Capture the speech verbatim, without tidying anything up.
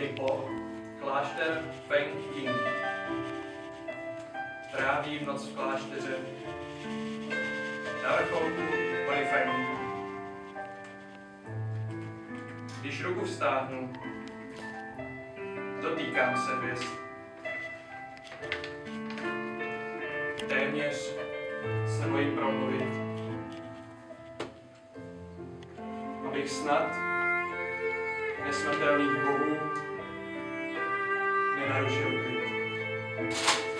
Po, klášter Feng Ying. Trávím noc v klášteře na vrcholku hory Feng. Když ruku vztáhnu, dotýkám se hvězd. Téměř se bojím promluvit, abych snad nesmrtelných bohů nenarušil klid.